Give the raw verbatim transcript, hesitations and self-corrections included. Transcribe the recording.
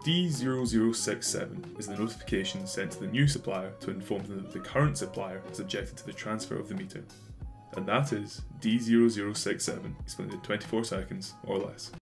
D zero zero six seven is the notification sent to the new supplier to inform them that the current supplier has objected to the transfer of the meter. And that is D zero zero six seven, explained in twenty-four seconds or less.